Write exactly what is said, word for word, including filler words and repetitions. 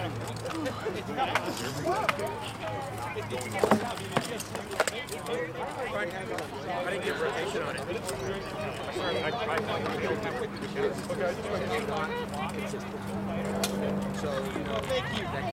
I didn't get rotation on it. Okay, I just